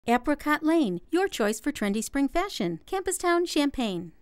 Apricot Lane, your choice for trendy spring fashion. Campustown, Champaign.